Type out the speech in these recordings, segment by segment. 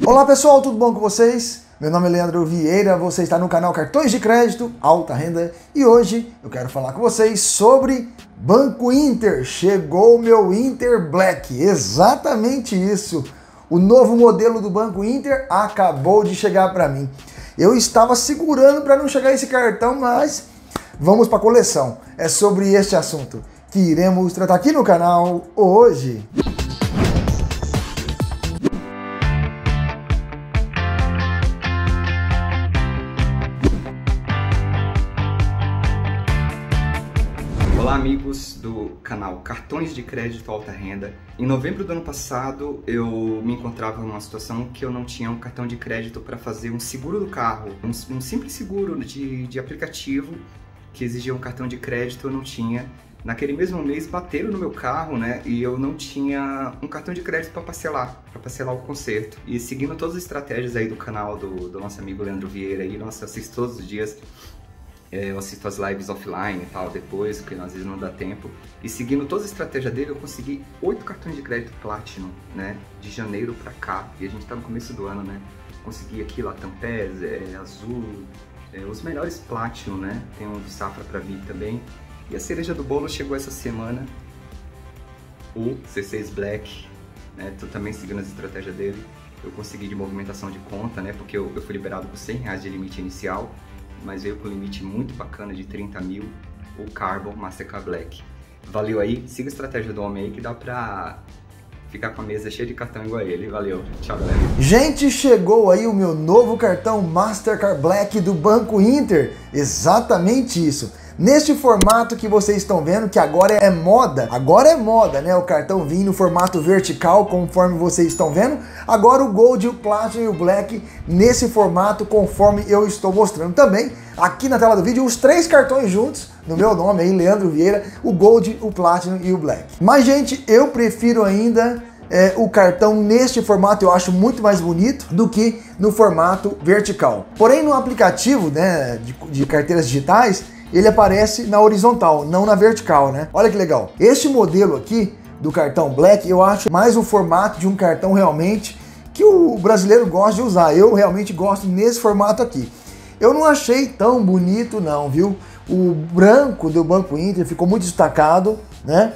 Olá pessoal, tudo bom com vocês? Meu nome é Leandro Vieira, você está no canal Cartões de Crédito Alta Renda e hoje eu quero falar com vocês sobre Banco Inter. Chegou o meu Inter Black, exatamente isso. O novo modelo do Banco Inter acabou de chegar para mim. Eu estava segurando para não chegar esse cartão, mas vamos para a coleção. É sobre este assunto que iremos tratar aqui no canal hoje. Olá amigos do canal Cartões de Crédito Alta Renda. Em novembro do ano passado eu me encontrava numa situação que eu não tinha um cartão de crédito para fazer um seguro do carro, um simples seguro de aplicativo que exigia um cartão de crédito, eu não tinha. Naquele mesmo mês bateram no meu carro, né, e eu não tinha um cartão de crédito para parcelar o conserto. E seguindo todas as estratégias aí do canal do nosso amigo Leandro Vieira, aí, nossa, eu assisto todos os dias. Eu assisto as lives offline e tal, depois, porque às vezes não dá tempo. E seguindo toda a estratégia dele, eu consegui 8 cartões de crédito Platinum, né? De janeiro pra cá. E a gente tá no começo do ano, né? Consegui aqui Latam PES, Azul, os melhores Platinum, né? Tem um do Safra pra vir também. E a cereja do bolo chegou essa semana, o C6 Black, né? Tô também seguindo as estratégias dele. Eu consegui de movimentação de conta, né? Porque eu fui liberado por R$100 de limite inicial, mas veio com um limite muito bacana de 30 mil, o Carbon Mastercard Black. Valeu aí, siga a estratégia do homem aí que dá pra ficar com a mesa cheia de cartão igual a ele. Valeu, tchau galera. Gente, chegou aí o meu novo cartão Mastercard Black do Banco Inter, exatamente isso. Neste formato que vocês estão vendo, que agora é moda, né? O cartão vinha no formato vertical, conforme vocês estão vendo. Agora o Gold, o Platinum e o Black nesse formato, conforme eu estou mostrando também. Aqui na tela do vídeo, os 3 cartões juntos, no meu nome aí, Leandro Vieira, o Gold, o Platinum e o Black. Mas, gente, eu prefiro ainda o cartão neste formato, eu acho muito mais bonito do que no formato vertical. Porém, no aplicativo, né, de carteiras digitais, ele aparece na horizontal, não na vertical, né? Olha que legal. Este modelo aqui do cartão Black, eu acho mais um formato de um cartão realmente que o brasileiro gosta de usar. Eu realmente gosto nesse formato aqui. Eu não achei tão bonito não, viu? O branco do Banco Inter ficou muito destacado, né?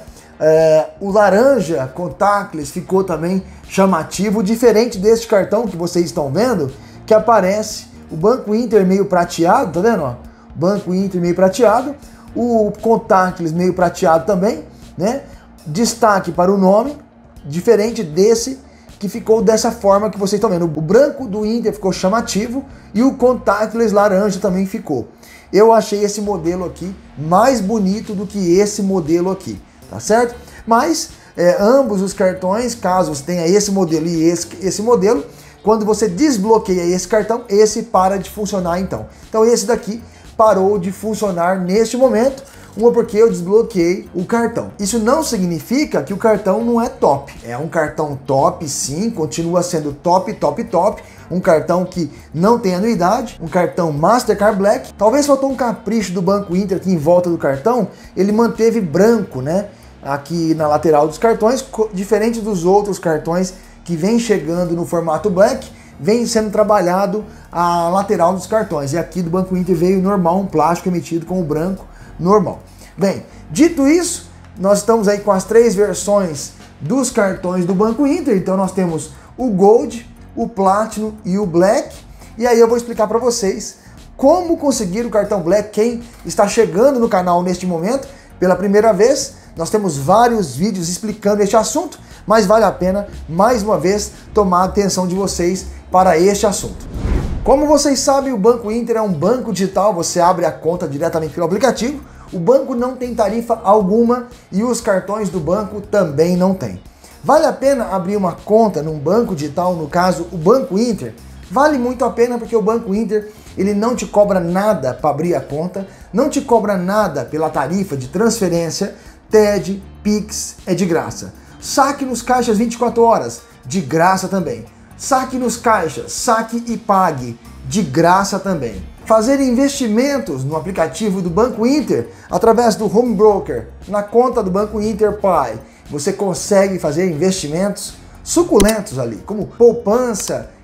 O laranja contactless ficou também chamativo, diferente deste cartão que vocês estão vendo, que aparece o Banco Inter meio prateado, tá vendo, ó? Banco Inter meio prateado, o contactless meio prateado também, né? Destaque para o nome, diferente desse que ficou dessa forma que vocês estão vendo. O branco do Inter ficou chamativo e o contactless laranja também ficou. Eu achei esse modelo aqui mais bonito do que esse modelo aqui, tá certo? Mas ambos os cartões, caso você tenha esse modelo e esse modelo, quando você desbloqueia esse cartão, esse para de funcionar então. Então esse daqui parou de funcionar neste momento, porque eu desbloqueei o cartão. Isso não significa que o cartão não é top. É um cartão top, sim, continua sendo top, top, top. Um cartão que não tem anuidade, um cartão Mastercard Black. Talvez faltou um capricho do Banco Inter aqui em volta do cartão, ele manteve branco, né? Aqui na lateral dos cartões, diferente dos outros cartões que vem chegando no formato Black, vem sendo trabalhado a lateral dos cartões. E aqui do Banco Inter veio normal, um plástico emitido com o branco normal. Bem, dito isso, nós estamos aí com as 3 versões dos cartões do Banco Inter. Então nós temos o Gold, o Platinum e o Black. E aí eu vou explicar para vocês como conseguir o cartão Black. Quem está chegando no canal neste momento pela primeira vez, nós temos vários vídeos explicando este assunto, mas vale a pena, mais uma vez, tomar a atenção de vocês para este assunto. Como vocês sabem, o Banco Inter é um banco digital, você abre a conta diretamente pelo aplicativo, o banco não tem tarifa alguma e os cartões do banco também não tem. Vale a pena abrir uma conta num banco digital, no caso o Banco Inter? Vale muito a pena porque o Banco Inter ele não te cobra nada para abrir a conta, não te cobra nada pela tarifa de transferência, TED, Pix, é de graça. Saque nos caixas 24 horas, de graça também. Saque nos caixas, saque e pague, de graça também. Fazer investimentos no aplicativo do Banco Inter através do Home Broker, na conta do Banco Inter Pai. Você consegue fazer investimentos suculentos ali, como poupança,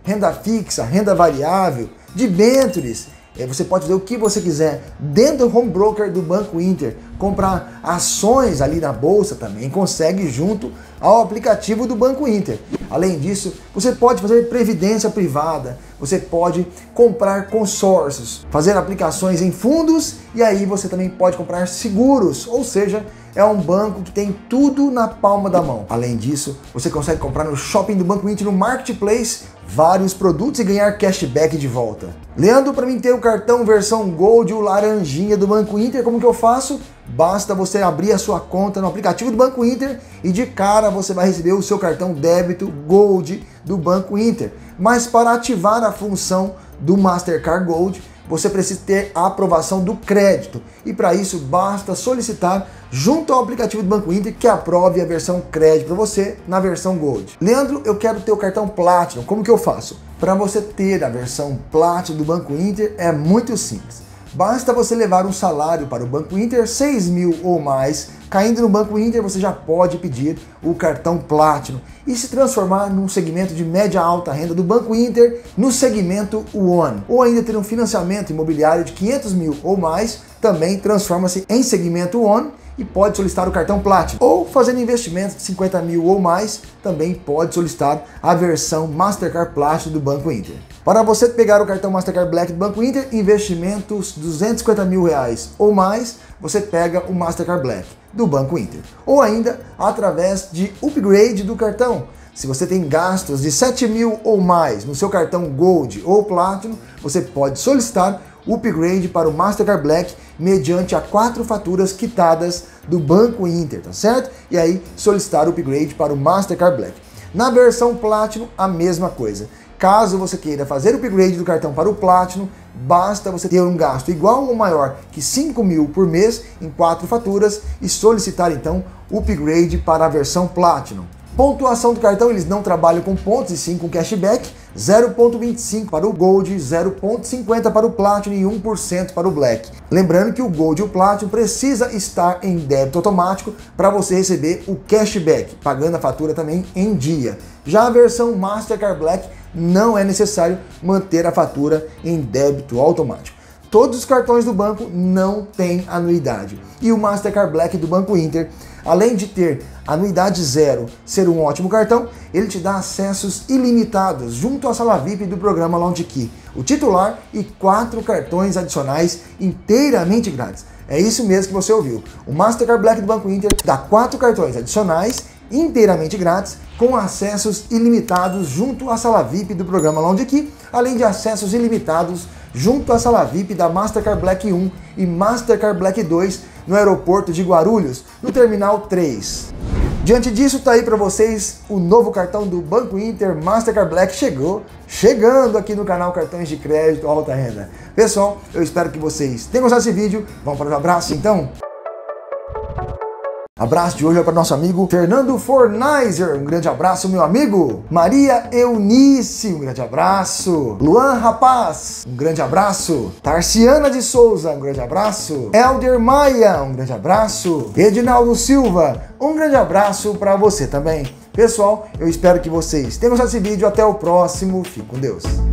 renda fixa, renda variável, debêntures. Você pode fazer o que você quiser dentro do home broker do Banco Inter, comprar ações ali na bolsa também, consegue junto ao aplicativo do Banco Inter. Além disso, você pode fazer previdência privada, você pode comprar consórcios, fazer aplicações em fundos e aí você também pode comprar seguros, ou seja, é um banco que tem tudo na palma da mão. Além disso, você consegue comprar no shopping do Banco Inter, no Marketplace, vários produtos e ganhar cashback de volta. Leandro, para mim ter o cartão versão Gold, o laranjinha do Banco Inter, como que eu faço? Basta você abrir a sua conta no aplicativo do Banco Inter e de cara você vai receber o seu cartão débito Gold do Banco Inter. Mas para ativar a função do Mastercard Gold, você precisa ter a aprovação do crédito. E para isso basta solicitar junto ao aplicativo do Banco Inter que aprove a versão crédito para você na versão Gold. Leandro, eu quero ter o cartão Platinum, como que eu faço? Para você ter a versão Platinum do Banco Inter é muito simples. Basta você levar um salário para o Banco Inter, 6 mil ou mais, caindo no Banco Inter você já pode pedir o cartão Platinum e se transformar num segmento de média alta renda do Banco Inter no segmento One. Ou ainda ter um financiamento imobiliário de 500 mil ou mais, também transforma-se em segmento One e pode solicitar o cartão Platinum. Ou fazendo investimentos de 50 mil ou mais, também pode solicitar a versão Mastercard Platinum do Banco Inter. Para você pegar o cartão Mastercard Black do Banco Inter, investimentos 250 mil reais ou mais, você pega o Mastercard Black do Banco Inter. Ou ainda através de upgrade do cartão. Se você tem gastos de 7 mil ou mais no seu cartão Gold ou Platinum, você pode solicitar o upgrade para o Mastercard Black mediante a 4 faturas quitadas do Banco Inter, tá certo? E aí solicitar o upgrade para o Mastercard Black. Na versão Platinum, a mesma coisa. Caso você queira fazer o upgrade do cartão para o Platinum, basta você ter um gasto igual ou maior que 5 mil por mês em 4 faturas e solicitar então o upgrade para a versão Platinum. Pontuação do cartão, eles não trabalham com pontos e sim com cashback, 0,25 para o Gold, 0,50 para o Platinum e 1% para o Black. Lembrando que o Gold e o Platinum precisa estar em débito automático para você receber o cashback, pagando a fatura também em dia. Já a versão Mastercard Black não é necessário manter a fatura em débito automático. Todos os cartões do banco não têm anuidade. E o Mastercard Black do Banco Inter, além de ter anuidade zero, ser um ótimo cartão, ele te dá acessos ilimitados junto à sala VIP do programa Lounge Key, o titular e 4 cartões adicionais inteiramente grátis. É isso mesmo que você ouviu. O Mastercard Black do Banco Inter dá 4 cartões adicionais inteiramente grátis, com acessos ilimitados junto à sala VIP do programa Lounge Key, além de acessos ilimitados junto à sala VIP da Mastercard Black 1 e Mastercard Black 2 no aeroporto de Guarulhos, no Terminal 3. Diante disso, tá aí para vocês o novo cartão do Banco Inter Mastercard Black chegando aqui no canal Cartões de Crédito Alta Renda. Pessoal, eu espero que vocês tenham gostado desse vídeo. Vamos para o abraço então? Abraço de hoje é para nosso amigo Fernando Fornaiser, um grande abraço, meu amigo. Maria Eunice, um grande abraço. Luan Rapaz, um grande abraço. Tarciana de Souza, um grande abraço. Elder Maia, um grande abraço. Edinaldo Silva, um grande abraço para você também. Pessoal, eu espero que vocês tenham gostado desse vídeo. Até o próximo. Fique com Deus.